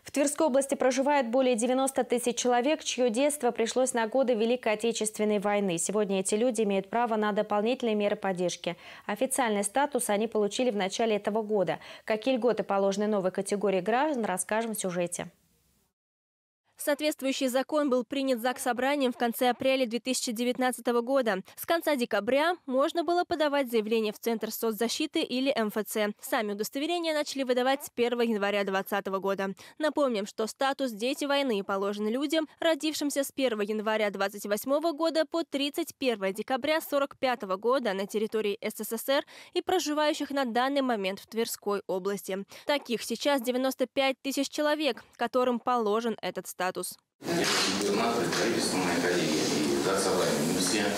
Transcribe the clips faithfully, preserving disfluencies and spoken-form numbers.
В Тверской области проживает более девяноста тысяч человек, чье детство пришлось на годы Великой Отечественной войны. Сегодня эти люди имеют право на дополнительные меры поддержки. Официальный статус они получили в начале этого года. Какие льготы положены новой категории граждан, расскажем в сюжете. Соответствующий закон был принят Заксобранием в конце апреля две тысячи девятнадцатого года. С конца декабря можно было подавать заявление в Центр соцзащиты или эм эф цэ. Сами удостоверения начали выдавать с первого января две тысячи двадцатого года. Напомним, что статус «Дети войны» положен людям, родившимся с первого января две тысячи двадцать восьмого года по тридцать первое декабря тысяча девятьсот сорок пятого года на территории эс эс эс эр и проживающих на данный момент в Тверской области. Таких сейчас девяносто пять тысяч человек, которым положен этот статус. Статус. Губернатор, правительство, мои коллеги и Заксобрание, мы все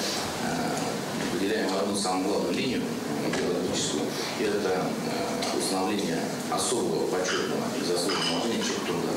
э, выделяем одну самую главную линию идеологическую, и это э, установление особого почетного и заслуженного уважения человека труда.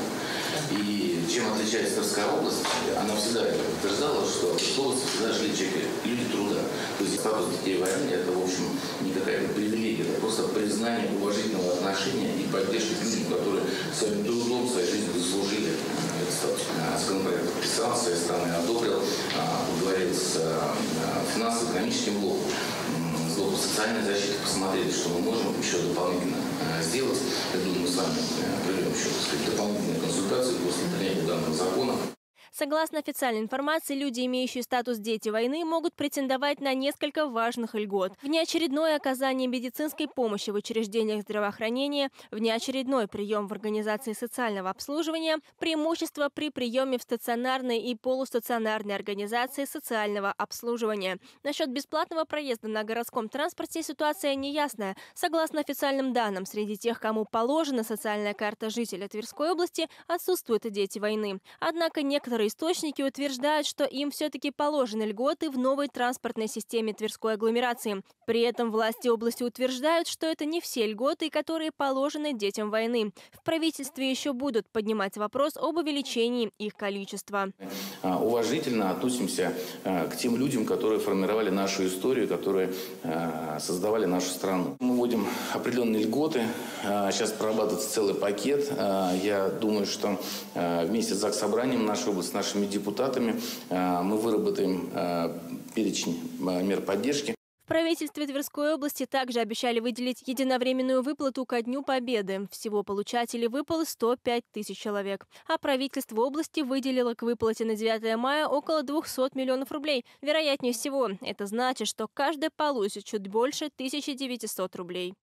И чем отличается Тверская область, она всегда утверждала, что в области всегда жили человек, люди труда. То есть статус детей войны – это, в общем, не какая-то привилегия, это просто признание уважительного отношения и поддержки к людям, которые своим трудом, своей жизнью заслужили этот статус. Законопроект подписал, с своей стороны одобрил, поговорил с финансово-экономическим блоком, с блоком социальной защиты, посмотрели, что мы можем еще дополнительно сделать. Я думаю, мы с вами проведем еще, так сказать, дополнительные консультации после принятия данного закона. Согласно официальной информации, люди, имеющие статус «Дети войны», могут претендовать на несколько важных льгот. Внеочередное оказание медицинской помощи в учреждениях здравоохранения, внеочередной прием в организации социального обслуживания, преимущество при приеме в стационарной и полустационарной организации социального обслуживания. Насчет бесплатного проезда на городском транспорте ситуация неясная. Согласно официальным данным, среди тех, кому положена социальная карта жителя Тверской области, отсутствуют дети войны. Однако некоторые источники утверждают, что им все-таки положены льготы в новой транспортной системе Тверской агломерации. При этом власти области утверждают, что это не все льготы, которые положены детям войны. В правительстве еще будут поднимать вопрос об увеличении их количества. Уважительно относимся к тем людям, которые формировали нашу историю, которые создавали нашу страну. Мы вводим определенные льготы. Сейчас прорабатывается целый пакет. Я думаю, что вместе с Заксобранием нашей области, с нашими депутатами мы выработаем перечень мер поддержки. В правительстве Тверской области также обещали выделить единовременную выплату ко Дню Победы. Всего получателей выплаты сто пять тысяч человек. А правительство области выделило к выплате на девятое мая около двухсот миллионов рублей. Вероятнее всего, это значит, что каждый получит чуть больше тысячи девятисот рублей.